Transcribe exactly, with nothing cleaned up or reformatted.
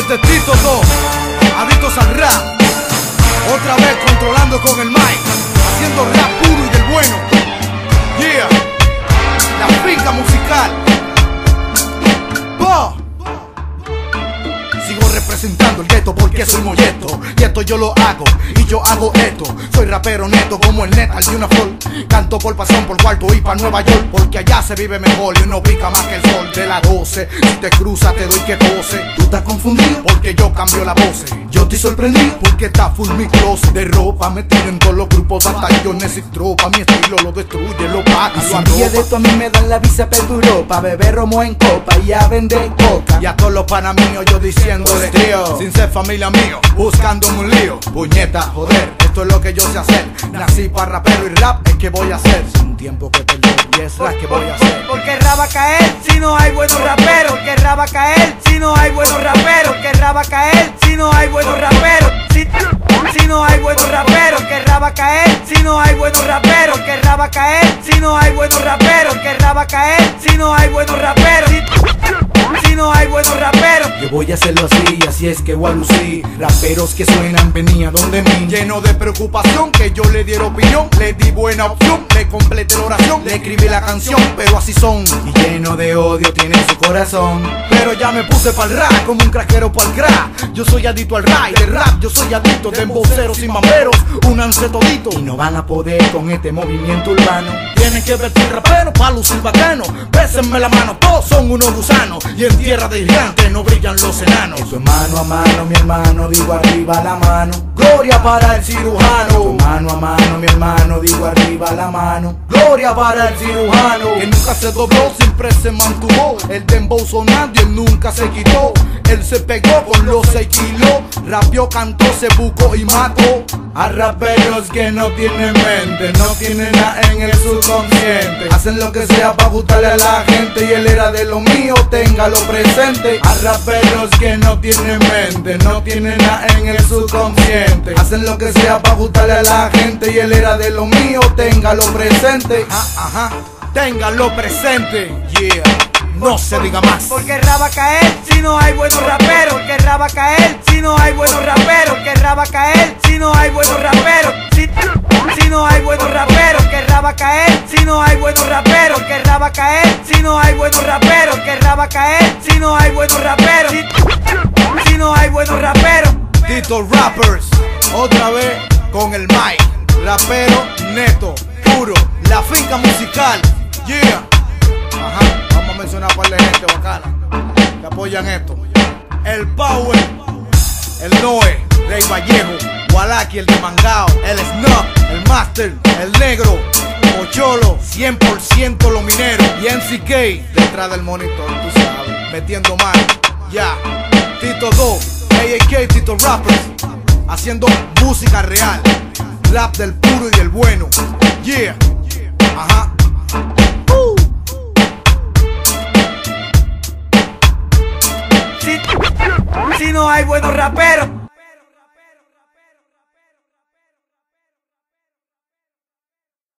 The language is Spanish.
Este Tito dos, adictos al rap. Otra vez controlando con el mic, haciendo rap puro y del bueno. Yeah, la finca musical. Bo. Sigo representando el gueto porque soy molleto, y esto yo lo hago, y yo hago esto. Soy rapero neto como el Netal de una flor. Canto por pasión, por cuarto y pa' Nueva York, porque allá se vive mejor y uno pica más que el sol de las doce. Si te cruzas te doy que tose. Tú estás confundido porque yo cambio la voz. Yo estoy sorprendido porque está full mi closet de ropa. Me tienen todos los grupos, batallones y tropas. Mi estilo lo destruye, lo paga, lo arropa. De esto a mí me dan la visa para Europa, beber romo en copa y a vender coca. Y a todos los panas míos yo diciéndole tío, sin ser familia mío, buscándome un lío. Puñeta, joder, esto es lo que yo sé hacer. Nací para rapero y rap es que voy a hacer. Sin tiempo que perder y es rap que voy a hacer. Porque rap va a caer si no hay buenos raperos. Porque rap va a caer si no hay buenos raperos. Porque rap va a caer si no hay buenos raperos. Si, si no hay buenos raperos. Que rap va a caer si no hay buenos raperos. Que rap va a caer si no hay buenos raperos. Que rap va a caer si no hay buenos raperos. Si, si no hay buenos raperos. Yo voy a hacerlo así, así es que voy a lucir. Raperos que suenan venía donde mí, lleno de preocupación que yo le diera opinión. Le di buena opción, le completé la oración, le escribí la canción, pero así son. Y lleno de odio tiene su corazón. Pero ya me puse pa'l rap como un craquero pa'l crack. Yo soy adicto al rap, de rap yo soy adicto. De emboceros y mamberos, únanse todito. Y no van a poder con este movimiento urbano. Tienen que vestir rapero pa' lucir bacano. Bésenme la mano, todos son unos gusanos. Y en tierra de gigantes no brillan los enanos. Eso es mano a mano, mi hermano, digo arriba la mano. Gloria para el cirujano. Eso es mano a mano, mi hermano, digo arriba la mano. Gloria para el cirujano, que nunca se dobló, siempre se mantuvo. El dembow sonando y él nunca se quitó. Él se pegó con los seis kilos. Rapió, cantó, se bucó y mató a raperos que no tienen mente, no tienen nada en el subconsciente. Hacen lo que sea para gustarle a la gente y él era de lo mío, téngalo presente. A raperos que no tienen mente, no tienen nada en el subconsciente. Hacen lo que sea para gustarle a la gente y él era de lo mío, téngalo presente. Ajá, ajá, téngalo presente, yeah. No se diga más. Porque rap va a caer si no hay buenos raperos. Porque rap va a caer si no hay buenos raperos. Porque rap va a caer si no hay buenos raperos. Si, si no hay buenos raperos. Que rap va a caer si no hay buenos raperos. Que rap va a caer si no hay buenos raperos. Que rap va a caer si no hay buenos raperos. Si, si no hay buenos raperos. Tito Rappers, otra vez con el mic. Rapero neto, puro, la finca musical, yeah. Ajá. Vamos a mencionar a par de gente bacana que apoyan esto. El Power, el Noe, Rey Vallejo, Walaki, el de Mangao, el Snuff, el Master, el Negro, Pocholo, cien por ciento los mineros y M C K detrás del monitor, tú sabes, metiendo mano. Ya, yeah. Tito dos, A A K Tito Rappers, haciendo música real, rap del puro y del bueno. Yeah, ajá. Si, si no hay buenos raperos.